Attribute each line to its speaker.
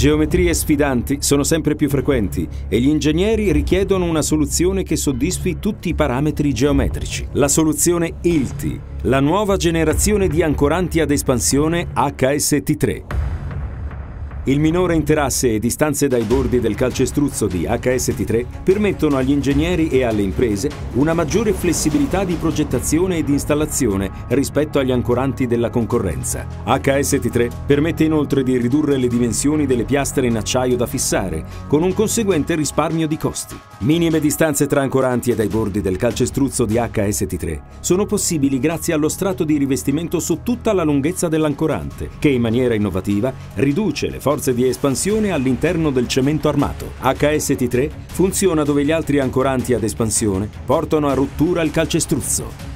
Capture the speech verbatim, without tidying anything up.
Speaker 1: Geometrie sfidanti sono sempre più frequenti e gli ingegneri richiedono una soluzione che soddisfi tutti i parametri geometrici. La soluzione I L T I, la nuova generazione di ancoranti ad espansione H S T tre. Il minore interasse e distanze dai bordi del calcestruzzo di H S T tre permettono agli ingegneri e alle imprese una maggiore flessibilità di progettazione e di installazione rispetto agli ancoranti della concorrenza. H S T tre permette inoltre di ridurre le dimensioni delle piastre in acciaio da fissare, con un conseguente risparmio di costi. Minime distanze tra ancoranti e dai bordi del calcestruzzo di H S T tre sono possibili grazie allo strato di rivestimento su tutta la lunghezza dell'ancorante, che in maniera innovativa riduce le forze di espansione all'interno del cemento armato. H S T tre funziona dove gli altri ancoranti ad espansione portano a rottura il calcestruzzo.